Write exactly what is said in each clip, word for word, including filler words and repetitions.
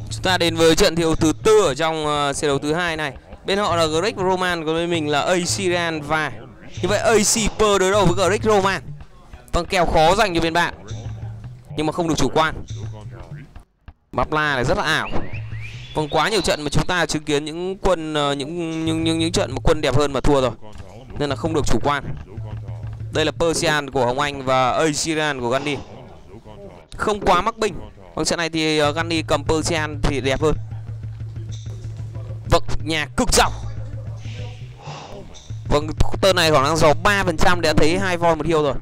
Chúng ta đến với trận thi đấu thứ tư ở trong uh, xe đấu thứ hai này. Bên họ là Greg Roman, còn bên mình là Asiran và như vậy a xê Per đối đầu với Greg Roman. Vâng, kèo khó dành cho bên bạn, nhưng mà không được chủ quan. Mapla này rất là ảo. Vâng, quá nhiều trận mà chúng ta chứng kiến những quân uh, những những những những trận mà quân đẹp hơn mà thua rồi, nên là không được chủ quan. Đây là Persian của Hồng Anh và Asiran của Gandhi. Không quá mắc binh. Vâng, trận này thì uh, Gandhi cầm Persian thì đẹp hơn. Vâng, nhà cực dọc. Vâng, tơn này khoảng đang gió ba phần trăm đã thấy hai voi một hiêu rồi.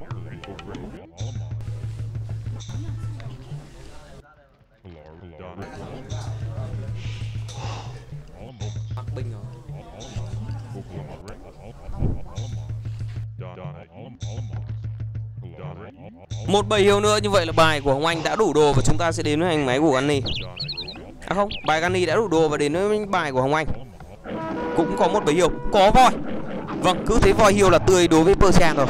Mắc binh rồi. Một bầy hiêu nữa, như vậy là bài của Hồng Anh đã đủ đồ và chúng ta sẽ đến với hành máy của Gandhi. À không, bài Gandhi đã đủ đồ và đến với bài của Hồng Anh. Cũng có một bầy hiêu, có voi. Vâng, cứ thấy voi hiêu là tươi đối với Persian rồi.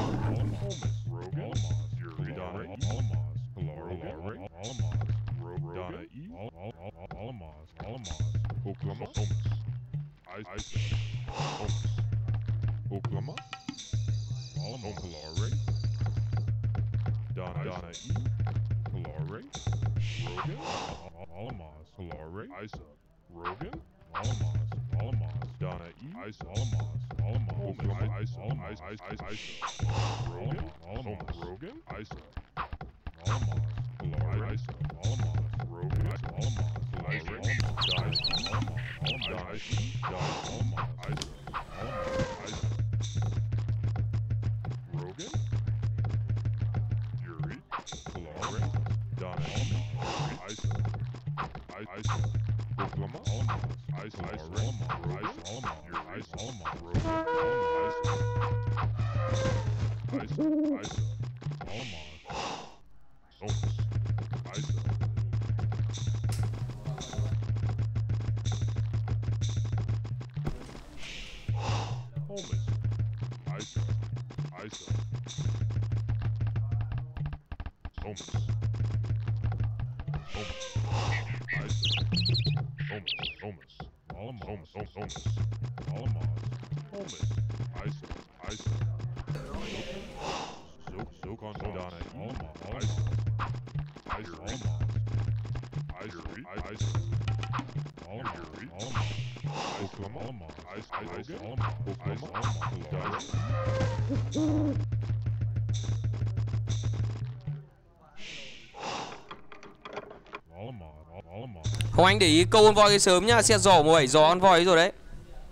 Hồng Anh để ý câu con voi sớm nhá, sẽ giỏ một bảy gió con voi ấy rồi đấy.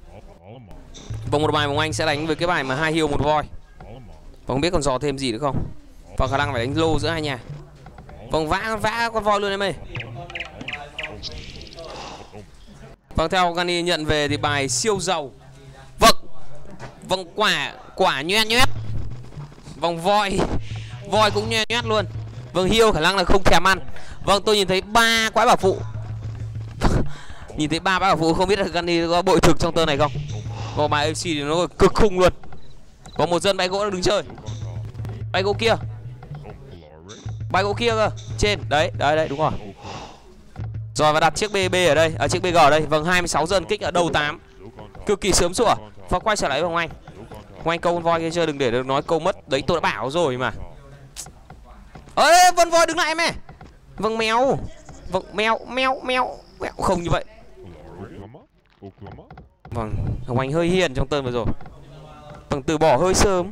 Vòng một bài Hồng Anh sẽ đánh với cái bài mà hai hiêu một voi. Và không biết còn giò thêm gì nữa không. Và khả năng phải đánh lô giữa hai nhà. Vâng, vã vã con voi luôn em ơi. Vâng, theo Gandhi nhận về thì bài siêu giàu. Vâng, vâng quả quả nhoét nhoét. Vòng voi voi cũng nhoét nhoét luôn. Vâng, hiêu khả năng là không thèm ăn. Vâng, tôi nhìn thấy ba quái bảo phụ. Nhìn thấy ba quái bảo phụ, không biết là Gandhi có bội thực trong tơn này không. Còn bài a xê thì nó cực khủng luôn. Có một dân bay gỗ đang đứng chơi. Bay gỗ kia. Bay gỗ kia cơ. Trên, đấy, đấy, đấy, đúng rồi. Rồi và đặt chiếc bê bê ở đây, à, chiếc bê giê ở đây. Vâng, hai mươi sáu dân kích ở đầu tám. Cực kỳ sớm sủa. Và quay trở lại với Hồng Anh. Hồng Anh câu con voi kia chơi, đừng để được nói câu mất. Đấy tôi đã bảo rồi mà. Ê, vân voi đứng lại em ơi. Vâng, mèo. Vâng, mèo, mèo, mèo, mèo. Không như vậy. Vâng, Hồng Anh hơi hiền trong tơn vừa rồi. Vâng, từ bỏ hơi sớm.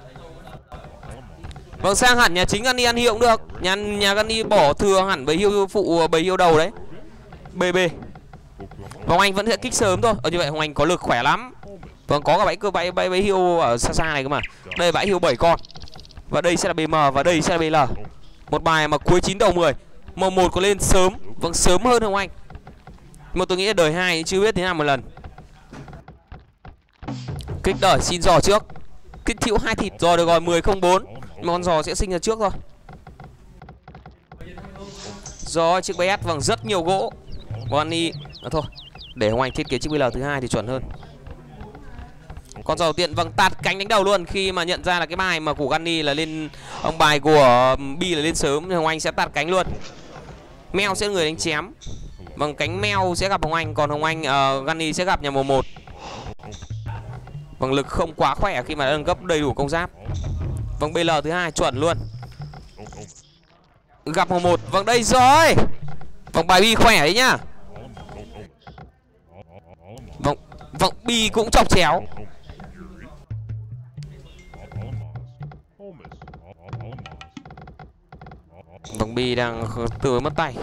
Vâng, sang hẳn nhà chính Gandhi ăn hiệu cũng được. Nhà nhà Gandhi bỏ thừa hẳn bầy hiêu phụ, bầy hiêu đầu đấy. bê bê. Vâng, Anh vẫn sẽ kích sớm thôi. Ở như vậy Hồng Anh có lực khỏe lắm. Vâng, có cả bãi cơ bãi bãi bãi hiêu ở xa xa này cơ mà. Đây bãi hiêu bảy con. Và đây sẽ là bê em và đây sẽ là bê lờ. Một bài mà cuối chín đầu mười. Màu một có lên sớm. Vâng, sớm hơn Hồng Anh. Nhưng tôi nghĩ là đời hai chưa biết thế nào một lần. Kích đời xin giò trước. Kích thiệu hai thịt rồi được rồi, mười không bốn. Mà con giò sẽ sinh ra trước thôi. Rồi chiếc bê ét, vâng, rất nhiều gỗ. Bonnie à, thôi để Hồng Anh thiết kế chiếc bê lờ thứ hai thì chuẩn hơn. Con giò đầu tiên, vâng, tạt cánh đánh đầu luôn. Khi mà nhận ra là cái bài mà của Gandhi là lên, ông bài của Bi là lên sớm thì Hồng Anh sẽ tạt cánh luôn. Mèo sẽ là người đánh chém. Vâng, cánh meo sẽ gặp Hồng Anh, còn Hồng Anh uh, Gunny sẽ gặp nhà màu một. Vâng, lực không quá khỏe khi mà đã nâng cấp đầy đủ công giáp. Vâng, bê lờ thứ hai chuẩn luôn. Gặp màu một. Vâng, đây rồi. Vâng, bài Bi khỏe đấy nhá. Vâng, vâng Bi cũng chọc chéo. Vâng, Bi đang từ mất tay.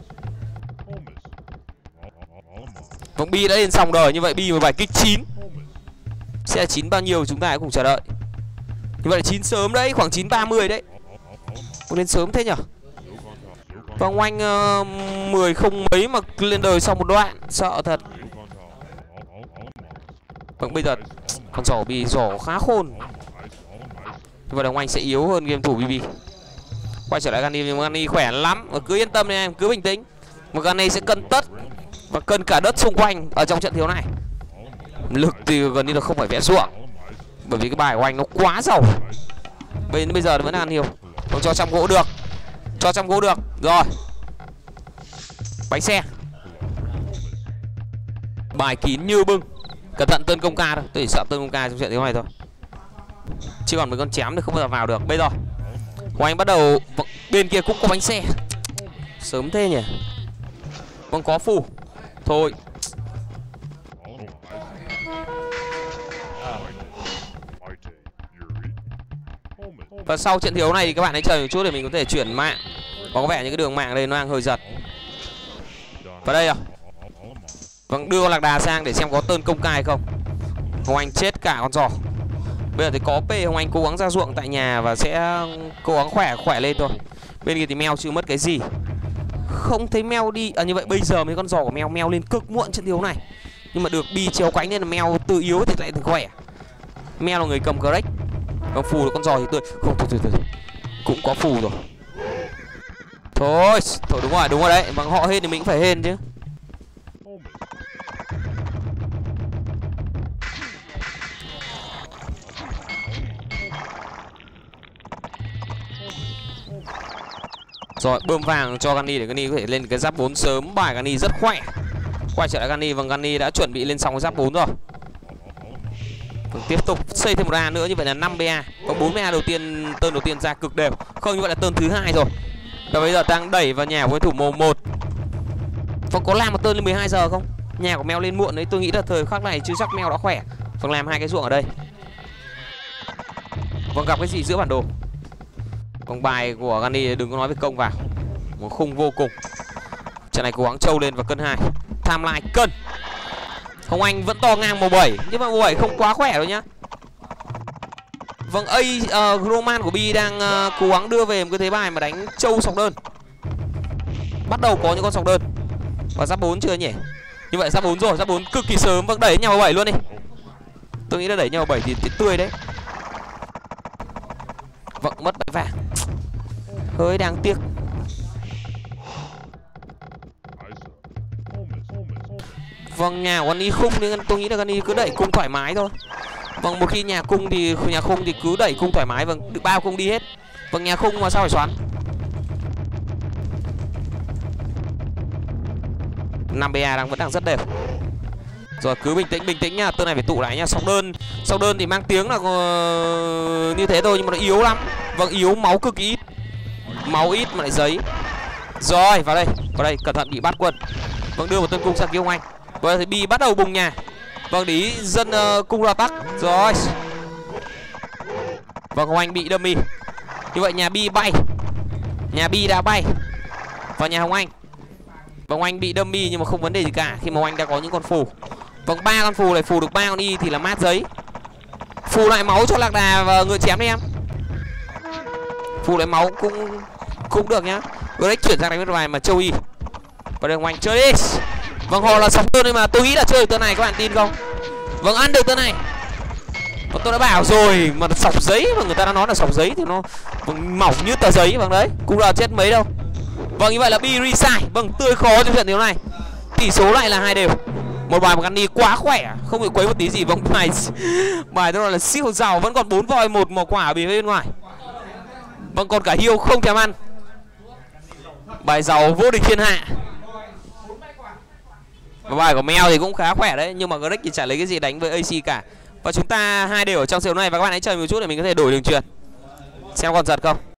Vâng, Bi đã lên sòng đời, như vậy Bi một bài kích chín. Sẽ là chín bao nhiêu chúng ta hãy cùng chờ đợi. Như vậy là chín sớm đấy, khoảng chín ba mươi đấy. Lên sớm thế nhở. Vâng, Oanh uh, mười không mấy mà lên đời sau một đoạn, sợ thật. Vâng, bây giờ con giỏ Bi giỏ khá khôn. Như vậy là Oanh sẽ yếu hơn game thủ bê bê. Quay trở lại Gunny, nhưng Gunny khỏe lắm. Cứ yên tâm đi em, cứ bình tĩnh. Mà Gunny sẽ cân tất và cân cả đất xung quanh ở trong trận thiếu này. Lực thì gần như là không phải vẽ ruộng, bởi vì cái bài của anh nó quá giàu. Bây, bây giờ nó vẫn ăn nhiều. Không cho trăm gỗ được. Cho trăm gỗ được. Rồi. Bánh xe. Bài kín như bưng. Cẩn thận tơn công ca thôi. Tôi chỉ sợ tơn công ca trong trận thiếu này thôi. Chứ còn mấy con chém thì không bao giờ vào được. Bây giờ của anh bắt đầu. Bên kia cũng có bánh xe. Sớm thế nhỉ. Vâng, có phù. Thôi. Và sau trận thiếu này thì các bạn hãy chờ một chút để mình có thể chuyển mạng. Có vẻ như cái đường mạng đây nó đang hơi giật. Và đây à. Vâng, đưa con lạc đà sang để xem có tơn công cai không. Hồng Anh chết cả con giò. Bây giờ thì có P, Hồng Anh cố gắng ra ruộng tại nhà và sẽ cố gắng khỏe khỏe lên thôi. Bên kia thì meo chưa mất cái gì. Không thấy meo đi. À, như vậy bây giờ mấy con giò của meo meo lên cực muộn trận thiếu này. Nhưng mà được Bi chéo cánh nên là meo từ yếu thì lại từ khỏe. Meo là người cầm crack. Còn phù được con giò thì tôi không, thôi, thôi, thôi. Cũng có phù rồi. Thôi, thôi đúng rồi, đúng rồi đấy. Bằng họ hên thì mình cũng phải hên chứ. Rồi, bơm vàng cho Gunny để Gunny có thể lên cái giáp bốn sớm. Bài Gunny rất khỏe. Quay trở lại Gunny, và Gunny đã chuẩn bị lên sóng cái giáp bốn rồi. Vâng, tiếp tục xây thêm một A nữa, như vậy là năm bê a. Có bốn bê a đầu tiên, tơn đầu tiên ra cực đều. Không, như vậy là tơn thứ hai rồi. Và bây giờ đang đẩy vào nhà của thủ màu một. Vâng, có làm một tơn lên mười hai giờ không? Nhà của mèo lên muộn đấy, tôi nghĩ là thời khắc này chứ chắc mèo đã khỏe. Vâng, làm hai cái ruộng ở đây. Vâng, gặp cái gì giữa bản đồ. Vâng, bài của Gunny đừng có nói về công vào. Một khung vô cùng. Trận này cố gắng trâu lên và cân hai. Tham lại cân. Hồng Anh vẫn to ngang màu bảy, nhưng mà màu bảy không quá khỏe đâu nhá. Vâng, A uh, Roman của Bi đang uh, cố gắng đưa về một cái thế bài mà đánh trâu sọc đơn. Bắt đầu có những con sọc đơn. Và giáp bốn chưa nhỉ? Như vậy giáp bốn rồi, giáp bốn cực kỳ sớm. Vâng, đẩy nhau bảy luôn đi. Tôi nghĩ là đẩy nhau bảy thì, thì tươi đấy. Vâng, mất bãi vàng. Hơi đáng tiếc. Vâng, nhà của Gunny khung nên tôi nghĩ là Gunny cứ đẩy cung thoải mái thôi. Vâng, một khi nhà cung thì nhà khung thì cứ đẩy cung thoải mái. Vâng, được bao cung đi hết. Vâng, nhà khung mà sao phải xoắn. năm bê a đang vẫn đang rất đều. Rồi, cứ bình tĩnh bình tĩnh nhá, tơn này phải tụ lại nhá. Sọc đơn, sọc đơn thì mang tiếng là uh, như thế thôi nhưng mà nó yếu lắm. Vâng, yếu, máu cực ít. Máu ít mà lại giấy. Rồi, vào đây, vào đây, cẩn thận bị bắt quân. Vâng, đưa một tân cung sang kia Hồng Anh. Bây giờ thì Bi bắt đầu bùng nhà. Vâng, đi dân uh, cung ra tắc. Rồi. Vâng, Hồng Anh bị dummy. Như vậy nhà Bi bay. Nhà Bi đã bay vào nhà Hồng Anh. Vâng, Anh bị dummy nhưng mà không vấn đề gì cả khi mà Anh đã có những con phù. Vâng, ba con phù này, phù được ba con y thì là mát giấy. Phù lại máu cho lạc đà và người chém đi em. Phù lại máu cũng cũng được nhá. Rồi đấy, chuyển sang đánh với bài mà châu y. Và đây Hồng Anh chơi đi. Vâng, họ là sọc tơn đây mà tôi nghĩ là chơi được tơn này, các bạn tin không? Vâng, ăn được tơn này. Và tôi đã bảo rồi, mà sọc giấy mà người ta đã nói là sọc giấy thì nó vâng, mỏng như tờ giấy. Vâng đấy, cũng là chết mấy đâu. Vâng, như vậy là Bi reside. Vâng, tươi khó trong trận thiếu này. Tỷ số lại là hai đều. Một bài mà Gunny quá khỏe, không bị quấy một tí gì. Vâng, bài bài tôi là siêu giàu, vẫn còn bốn voi một màu quả ở bên ngoài. Vâng, còn cả hiêu không thèm ăn. Bài giàu vô địch thiên hạ. Và bài của mèo thì cũng khá khỏe đấy, nhưng mà Grick thì chả lấy cái gì đánh với a xê cả. Và chúng ta hai đều ở trong siêu này, và các bạn hãy chờ một chút để mình có thể đổi đường truyền xem còn giật không.